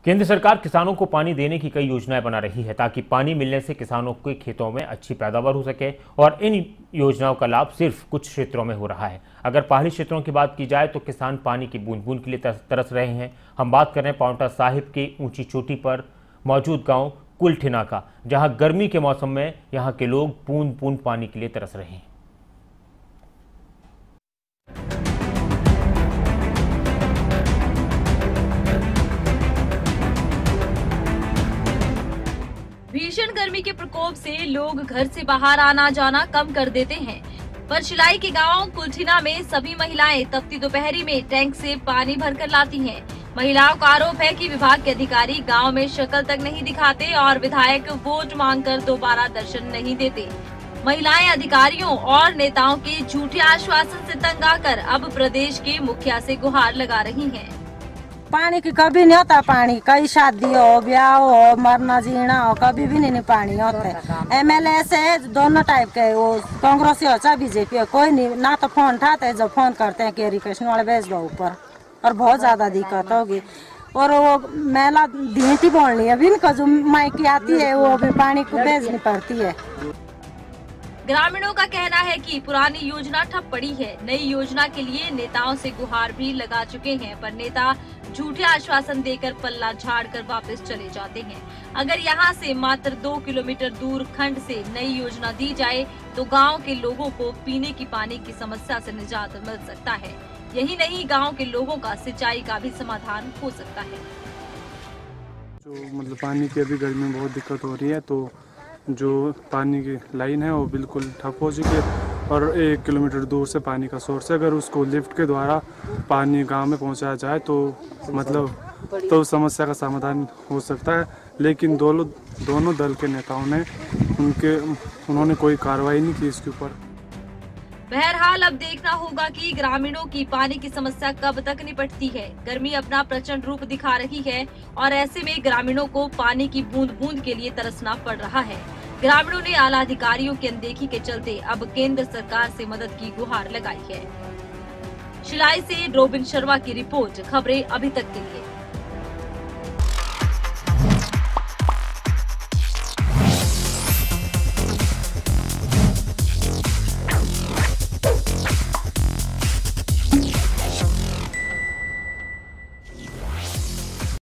केंद्र सरकार किसानों को पानी देने की कई योजनाएं बना रही है ताकि पानी मिलने से किसानों के खेतों में अच्छी पैदावार हो सके और इन योजनाओं का लाभ सिर्फ कुछ क्षेत्रों में हो रहा है। अगर पहाड़ी क्षेत्रों की बात की जाए तो किसान पानी की बूंद बूंद के लिए तरस रहे हैं। हम बात कर रहे हैं पांवटा साहिब की ऊंची चोटी पर मौजूद गाँव कुलठिना का, जहाँ गर्मी के मौसम में यहाँ के लोग बूंद बूंद पानी के लिए तरस रहे हैं। भीषण गर्मी के प्रकोप से लोग घर से बाहर आना जाना कम कर देते हैं। परशिलाई के गांव कुलठिना में सभी महिलाएं तपती दोपहरी में टैंक से पानी भरकर लाती हैं। महिलाओं का आरोप है कि विभाग के अधिकारी गांव में शक्ल तक नहीं दिखाते और विधायक वोट मांगकर दोबारा दर्शन नहीं देते। महिलाएं अधिकारियों और नेताओं के झूठे आश्वासन से तंग आकर अब प्रदेश के मुखिया से गुहार लगा रही हैं। पानी की कभी नहीं होता, पानी कई शादी हो, ब्याह हो, मरना जीना हो, कभी भी नहीं पानी होता। एमएलए से दोनों टाइप के, वो कांग्रेस हो चाहे बीजेपी हो, कोई नहीं ना तो फोन उठाते। जब फोन करते हैं कि रिक्वेस्ट वाले भेज दो ऊपर, और बहुत ज्यादा दिक्कत होगी। और वो मेला धीटी बोलनी है, अभी इनका जो माइकी आती है वो भी पानी को भेजनी पड़ती है। ग्रामीणों का कहना है कि पुरानी योजना ठप पड़ी है। नई योजना के लिए नेताओं से गुहार भी लगा चुके हैं, पर नेता झूठे आश्वासन देकर पल्ला झाड़कर वापस चले जाते हैं। अगर यहां से मात्र 2 किलोमीटर दूर खंड से नई योजना दी जाए तो गांव के लोगों को पीने की पानी की समस्या से निजात मिल सकता है। यही नहीं, गांव के लोगों का सिंचाई का भी समाधान हो सकता है। जो मतलब पानी की अभी गर्मी में बहुत दिक्कत हो रही है, तो जो पानी की लाइन है वो बिल्कुल ठप हो चुकी है और 1 किलोमीटर दूर से पानी का सोर्स है। अगर उसको लिफ्ट के द्वारा पानी गांव में पहुंचाया जाए तो मतलब तो समस्या का समाधान हो सकता है, लेकिन दोनों दल के नेताओं ने उन्होंने कोई कार्रवाई नहीं की इसके ऊपर। बहरहाल अब देखना होगा कि ग्रामीणों की पानी की समस्या कब तक निपटती है। गर्मी अपना प्रचंड रूप दिखा रही है और ऐसे में ग्रामीणों को पानी की बूंद बूंद के लिए तरसना पड़ रहा है। ग्रामीणों ने आला अधिकारियों की अनदेखी के चलते अब केंद्र सरकार से मदद की गुहार लगाई है। शिलाई से रोबिन शर्मा की रिपोर्ट, खबरें अभी तक के लिए।